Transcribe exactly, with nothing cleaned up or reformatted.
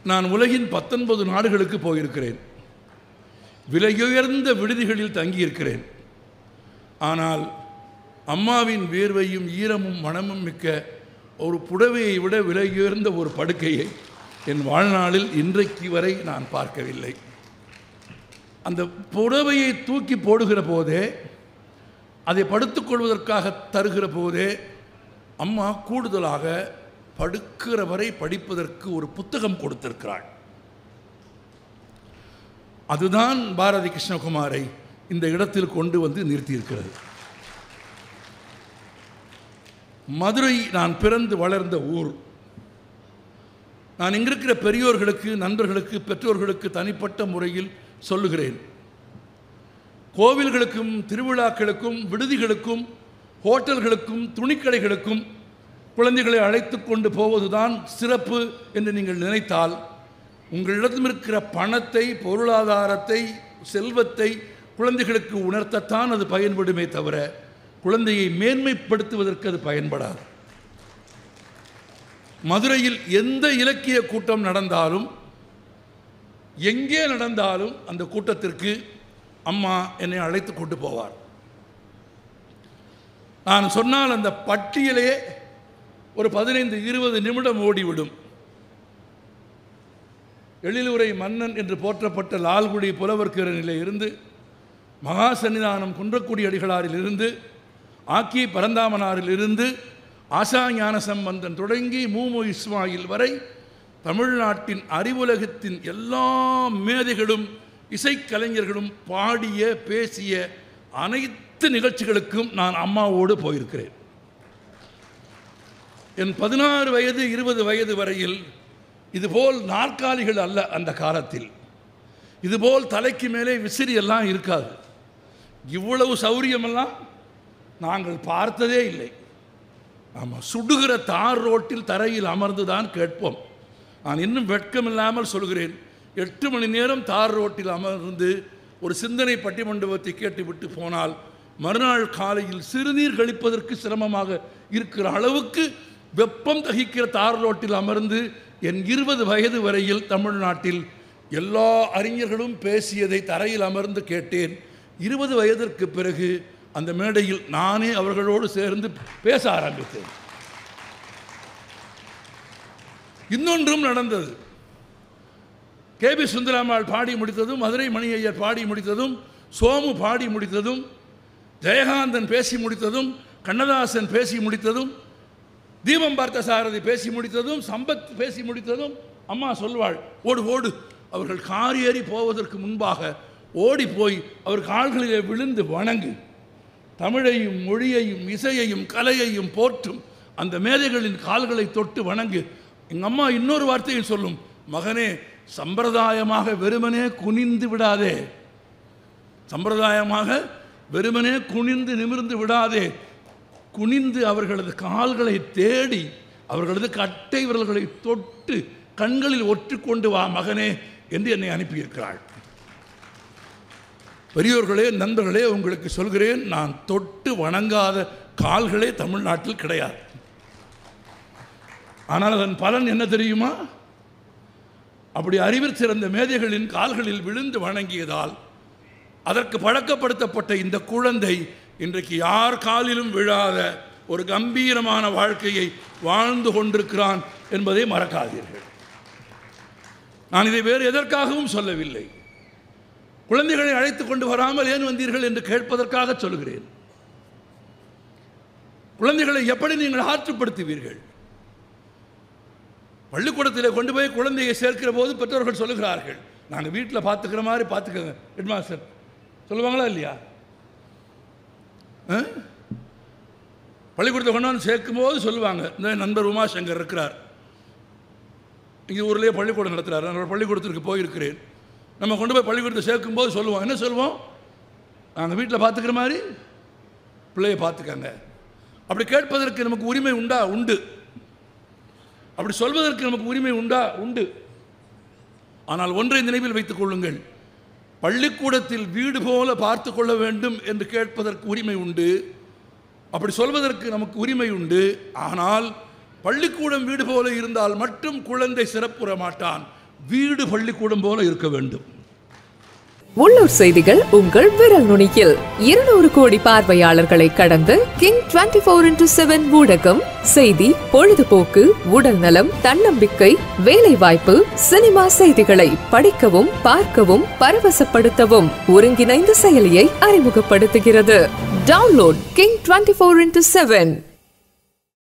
நான் உலகின் பத்தொன்பது நாடுகளுக்கு போயிருக்கிறேன். விலையுயர்ந்த விடுதிகளில் தங்கியிருக்கிறேன். ஆனால் அம்மாவின் வேர்வையும் ஈரமும் மனமும் மிக்க ஒரு புடவையை விட விலையுயர்ந்த ஒரு படுக்கையை என் வாழ்நாளில் இன்றைக்கு வரை நான் பார்க்கவில்லை. அந்த புடவையை தூக்கி போடுகிற போதே, அதை படுத்துக்கொள்வதற்காக தருகிற போதே அம்மா கூடுதலாக படுக்கிற வரை படிப்பதற்கு ஒரு புத்தகம் கொடுத்திருக்கிறாள். அதுதான் பாரதி கிருஷ்ணகுமாரை இந்த இடத்தில் கொண்டு வந்து நிறுத்தியிருக்கிறது. மதுரை நான் பிறந்து வளர்ந்த ஊர். நான் இங்கிருக்கிற பெரியோர்களுக்கு, நண்பர்களுக்கு, பெற்றோர்களுக்கு தனிப்பட்ட முறையில் சொல்லுகிறேன். கோவில்களுக்கும் திருவிழாக்களுக்கும் விடுதிகளுக்கும் ஹோட்டல்களுக்கும் துணிக்கடைகளுக்கும் குழந்தைகளை அழைத்து கொண்டு போவதுதான் சிறப்பு என்று நீங்கள் நினைத்தால், உங்களிடம் இருக்கிற பணத்தை, பொருளாதாரத்தை, செல்வத்தை குழந்தைகளுக்கு உணர்த்தத்தான் அது பயன்படுமே தவிர குழந்தையை மேன்மைப்படுத்துவதற்கு அது பயன்படாது. மதுரையில் எந்த இலக்கிய கூட்டம் நடந்தாலும், எங்கே நடந்தாலும் அந்த கூட்டத்திற்கு அம்மா என்னை அழைத்து கொண்டு போவார். நான் சொன்னால் அந்த பட்டியலே ஒரு பதினைந்து இருபது நிமிடம் ஓடிவிடும். எழிலுரை மன்னன் என்று போற்றப்பட்ட லால்குடி புலவர்கரனிலே இருந்து, மகா சன்னிதானம் குன்றக்குடி அடிகளாரில் இருந்து, ஆக்கி பரந்தாமனாரில் இருந்து, ஆசா ஞான சம்பந்தன் தொடங்கி மூமு இஸ்மாயில் வரை தமிழ்நாட்டின் அறிவுலகத்தின் எல்லா மேதைகளும் இசைக்கலைஞர்களும் பாடிய பேசிய அனைத்து நிகழ்ச்சிகளுக்கும் நான் அம்மாவோடு போயிருக்கிறேன். என் பதினாறு வயது இருபது வயது வரையில் இதுபோல் நாற்காலிகள் அல்ல. அந்த காலத்தில் இதுபோல் தலைக்கு மேலே விசிறி எல்லாம் இருக்காது. இவ்வளவு சௌரியமெல்லாம் நாங்கள் பார்த்ததே இல்லை. ஆமாம், சுடுகிற தார் ரோட்டில் தரையில் அமர்ந்து தான் கேட்போம். நான் இன்னும் வெட்கமில்லாமல் சொல்கிறேன், எட்டு மணி நேரம் தார் ரோட்டில் அமர்ந்து ஒரு சிந்தனை பட்டிமண்டபத்தை கேட்டுவிட்டு போனால் மறுநாள் காலையில் சிறுநீர் கழிப்பதற்கு சிரமமாக இருக்கிற அளவுக்கு வெப்பம் தகிக்கிற தார் ரோட்டில் அமர்ந்து என் இருபது வயது வரையில் தமிழ்நாட்டில் எல்லா அறிஞர்களும் பேசியதை தரையில் அமர்ந்து கேட்டேன். இருபது வயதிற்கு பிறகு அந்த மேடையில் நானே அவர்களோடு சேர்ந்து பேச ஆரம்பித்தேன். இன்னொன்றும் நடந்தது. கே பி சுந்தராம்பாள் பாடி முடித்ததும், மதுரை மணி ஐயர் பாடி முடித்ததும், சோமு பாடி முடித்ததும், ஜெயகாந்தன் பேசி முடித்ததும், கண்ணதாசன் பேசி முடித்ததும், தீபம் பார்த்த சாரதி பேசி முடித்ததும், சம்பத் பேசி முடித்ததும் அம்மா சொல்வாள், ஓடு ஓடு. அவர்கள் கார் ஏறி போவதற்கு முன்பாக ஓடி போய் அவர் கால்களிலே விழுந்து வணங்கு. தமிழையும் மொழியையும் இசையையும் கலையையும் போற்றும் அந்த மேதைகளின் கால்களை தொட்டு வணங்கு. எங்கள் அம்மா இன்னொரு வார்த்தையை சொல்லும், மகனே, சம்பிரதாயமாக வெறுமனே குனிந்து விடாதே, சம்பிரதாயமாக வெறுமனே குனிந்து நிமிர்ந்து விடாதே, குனிந்து அவர்களது கால்களை தேடி அவர்களது கட்டை விரல்களை தொட்டு கண்களில் ஒற்றுக்கொண்டு வா மகனே என்று என்னை அனுப்பியிருக்கிறாள். பெரியோர்களே, நண்பர்களே, உங்களுக்கு சொல்கிறேன், நான் தொட்டு வணங்காத கால்களே தமிழ்நாட்டில் கிடையாது. ஆனால் அதன் பலன் என்ன தெரியுமா? அப்படி அறிவில் சிறந்த மேதைகளின் கால்களில் விழுந்து வணங்கியதால் அதற்கு பழக்கப்படுத்தப்பட்ட இந்த குழந்தை இன்றைக்கு யார் காலிலும் விழாத ஒரு கம்பீரமான வாழ்க்கையை வாழ்ந்து கொண்டிருக்கிறான் என்பதை மறக்காதீர்கள். நான் இதை வேறு எதற்காகவும் சொல்லவில்லை. குழந்தைகளை அழைத்து கொண்டு வராமல் ஏன் வந்தீர்கள் என்று கேட்பதற்காக சொல்கிறேன். குழந்தைகளை எப்படி நீங்கள் ஆற்றுப்படுத்துவீர்கள்? பள்ளிக்கூடத்தில் கொண்டு போய் குழந்தையை சேர்க்கிற போது பெற்றோர்கள் சொல்லுகிறார்கள், நாங்கள் வீட்டில் பார்த்துக்கிற மாதிரி பார்த்துக்கோங்க. ஹெட்மாஸ்டர் சொல்லுவாங்களா இல்லையா? பள்ளிக்கூடத்தில் கொண்டு வந்து சேர்க்கும் போது சொல்லுவாங்க, இந்த நண்பர் உமாசங்கர் இருக்கிறார், இங்கே ஊர்லேயே பள்ளிக்கூடம் நடத்துகிறார், நான் பள்ளிக்கூடத்திற்கு போயிருக்கிறேன். நம்ம கொண்டு போய் பள்ளிக்கூடத்தை சேர்க்கும் போது சொல்லுவோம், என்ன சொல்லுவோம்? நாங்கள் வீட்டில் பார்த்துக்கிற மாதிரி பிள்ளையை பார்த்துக்கங்க. அப்படி கேட்பதற்கு நமக்கு உரிமை உண்டா? உண்டு. அப்படி சொல்வதற்கு நமக்கு உரிமை உண்டா? உண்டு. ஆனால் ஒன்றை நினைவில் வைத்துக் கொள்ளுங்கள், பள்ளிக்கூடத்தில் வீடு போல பார்த்து கொள்ள வேண்டும் என்று கேட்பதற்கு உரிமை உண்டு, அப்படி சொல்வதற்கு நமக்கு உரிமை உண்டு. ஆனால் பள்ளிக்கூடம் வீடு போல இருந்தால் மட்டும் குழந்தை சிறப்புற மாட்டான். வீடு பள்ளிக்கூடம் போல இருக்க வேண்டும். உள்ளூர் செய்திகள் உங்கள் விரல் நுனியில். இருநூறு கோடி பார்வையாளர்களை கடந்து king twenty four into seven ஊடகம் செய்தி, பொழுதுபோக்கு, உடல் நலம், தன்னம்பிக்கை, வேலை வாய்ப்பு, சினிமா செய்திகளை படிக்கவும் பார்க்கவும் பரவசப்படுத்தவும் ஒருங்கிணைந்த செயலியை அறிமுகப்படுத்துகிறது. Download king twenty four into seven.